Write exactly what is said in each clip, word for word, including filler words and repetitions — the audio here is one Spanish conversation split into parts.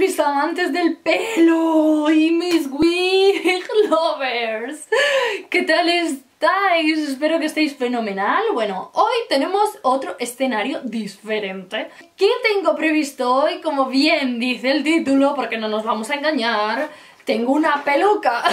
mis amantes del pelo y mis wig lovers. ¿Qué tal estáis? Espero que estéis fenomenal. Bueno, hoy tenemos otro escenario diferente. ¿Qué tengo previsto hoy? Como bien dice el título, porque no nos vamos a engañar, tengo una peluca.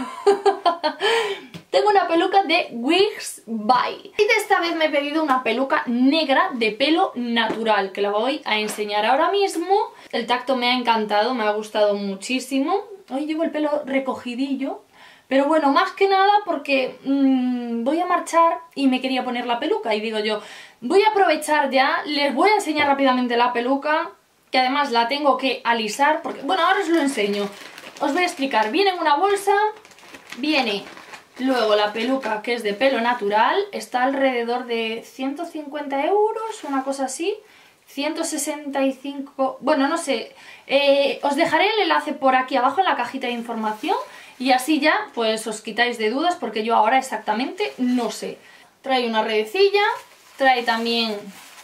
Tengo una peluca de Wigs By. Y de esta vez me he pedido una peluca negra de pelo natural, que la voy a enseñar ahora mismo. El tacto me ha encantado, me ha gustado muchísimo. Hoy llevo el pelo recogidillo, pero bueno, más que nada porque mmm, voy a marchar y me quería poner la peluca. Y digo yo, voy a aprovechar ya, les voy a enseñar rápidamente la peluca, que además la tengo que alisar, porque bueno, ahora os lo enseño. Os voy a explicar, viene en una bolsa, viene... Luego la peluca, que es de pelo natural, está alrededor de ciento cincuenta euros, una cosa así, ciento sesenta y cinco, bueno, no sé, eh, os dejaré el enlace por aquí abajo en la cajita de información y así ya pues os quitáis de dudas porque yo ahora exactamente no sé. Trae una redecilla, trae también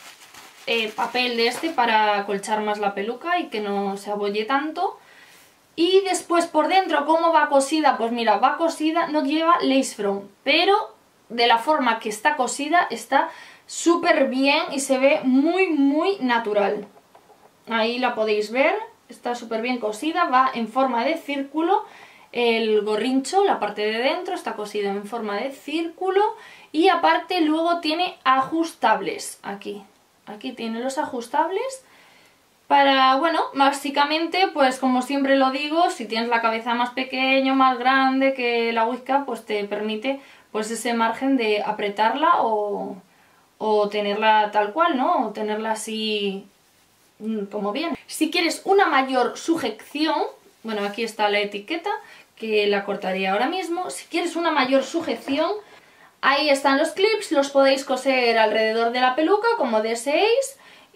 eh, papel de este para acolchar más la peluca y que no se abolle tanto. Y después por dentro, ¿cómo va cosida? Pues mira, va cosida, no lleva lace front, pero de la forma que está cosida está súper bien y se ve muy muy natural. Ahí la podéis ver, está súper bien cosida, va en forma de círculo. El gorrincho, la parte de dentro, está cosido en forma de círculo y aparte luego tiene ajustables aquí. Aquí tiene los ajustables. Para, bueno, básicamente, pues como siempre lo digo, si tienes la cabeza más pequeña, más grande que la wig cap, pues te permite pues ese margen de apretarla o, o tenerla tal cual, ¿no? O tenerla así como bien. Si quieres una mayor sujeción, bueno, aquí está la etiqueta, que la cortaría ahora mismo. Si quieres una mayor sujeción, ahí están los clips, los podéis coser alrededor de la peluca, como deseéis.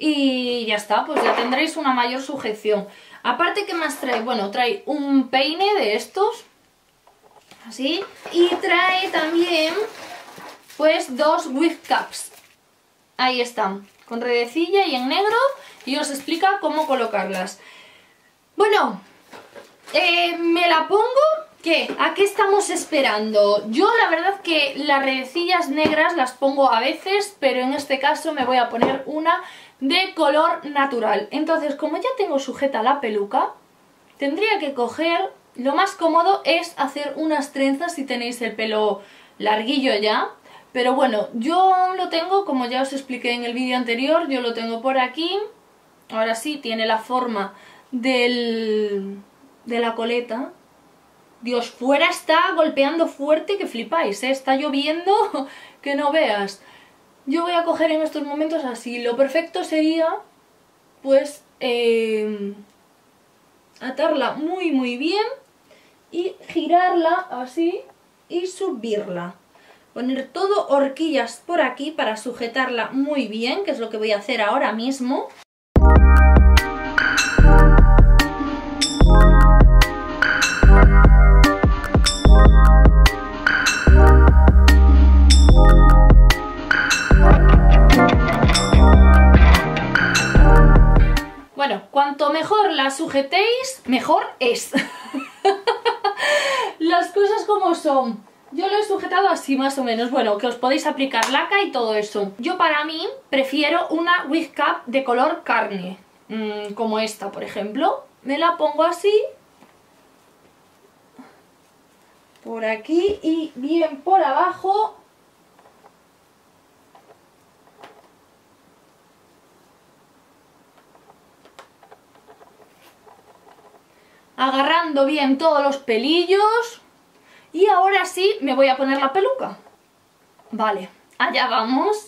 Y ya está, pues ya tendréis una mayor sujeción. Aparte, ¿qué más trae? Bueno, trae un peine de estos, así, y trae también, pues, dos wig caps. Ahí están, con redecilla y en negro, y os explica cómo colocarlas. Bueno, eh, me la pongo... ¿Qué? ¿A qué estamos esperando? Yo la verdad que las redecillas negras las pongo a veces, pero en este caso me voy a poner una de color natural. Entonces, como ya tengo sujeta la peluca, tendría que coger... Lo más cómodo es hacer unas trenzas si tenéis el pelo larguillo ya. Pero bueno, yo lo tengo, como ya os expliqué en el vídeo anterior, yo lo tengo por aquí. Ahora sí, tiene la forma del, de la coleta. Dios, fuera está golpeando fuerte que flipáis, ¿eh? Está lloviendo que no veas. Yo voy a coger en estos momentos así. Lo perfecto sería, pues, eh, atarla muy muy bien y girarla así y subirla. Poner todo horquillas por aquí para sujetarla muy bien, que es lo que voy a hacer ahora mismo. Bueno, cuanto mejor la sujetéis, mejor es. Las cosas como son. Yo lo he sujetado así más o menos. Bueno, que os podéis aplicar laca y todo eso. Yo para mí prefiero una wig cap de color carne. Mmm, como esta, por ejemplo. Me la pongo así. Por aquí y bien por abajo. Agarrando bien todos los pelillos. Y ahora sí me voy a poner la peluca. Vale, allá vamos.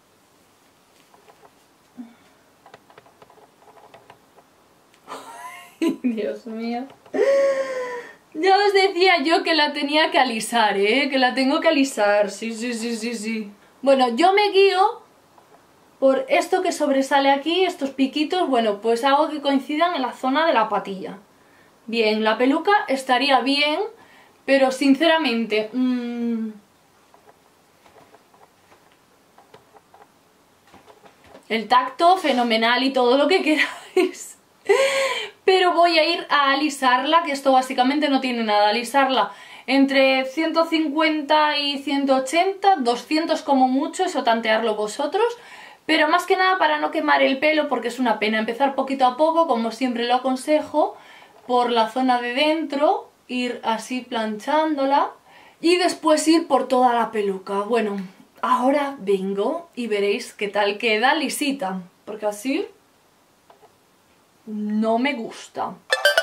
Dios mío. Ya os decía yo que la tenía que alisar, ¿eh? Que la tengo que alisar. Sí, sí, sí, sí, sí. Bueno, yo me guío por esto que sobresale aquí, estos piquitos. Bueno, pues hago que coincidan en la zona de la patilla. Bien, la peluca estaría bien, pero sinceramente... Mmm, el tacto fenomenal y todo lo que queráis. Pero pero voy a ir a alisarla, que esto básicamente no tiene nada, alisarla entre ciento cincuenta y ciento ochenta, doscientos como mucho, eso tantearlo vosotros, pero más que nada para no quemar el pelo, porque es una pena empezar poquito a poco, como siempre lo aconsejo, por la zona de dentro, ir así planchándola y después ir por toda la peluca. Bueno, ahora vengo y veréis qué tal queda lisita, porque así no me gusta.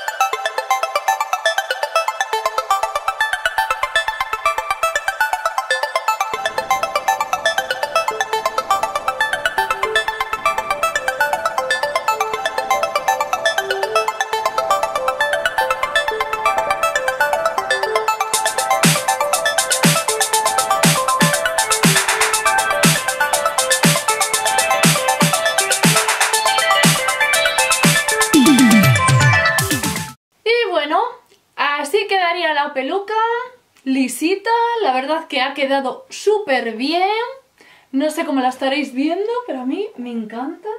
Así quedaría la peluca, lisita, la verdad que ha quedado súper bien. No sé cómo la estaréis viendo, pero a mí me encanta.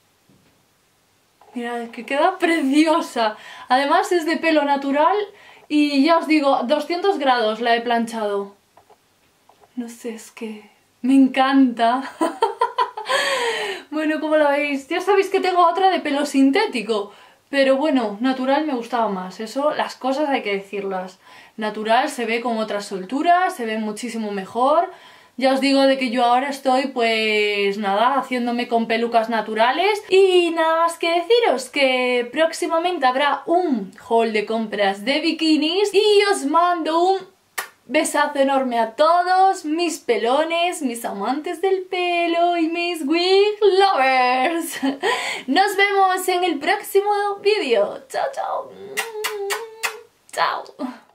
Mirad, que queda preciosa. Además es de pelo natural y ya os digo, doscientos grados la he planchado. No sé, es que me encanta. Bueno, ¿cómo la veis? Ya sabéis que tengo otra de pelo sintético. Pero bueno, natural me gustaba más, eso, las cosas hay que decirlas. Natural se ve con otra soltura, se ve muchísimo mejor. Ya os digo de que yo ahora estoy, pues nada, haciéndome con pelucas naturales. Y nada más que deciros que próximamente habrá un haul de compras de bikinis. Y os mando un besazo enorme a todos mis pelones, mis amantes del pelo y mis wig lovers. Nos vemos en el próximo vídeo. Chao, chao. Chao.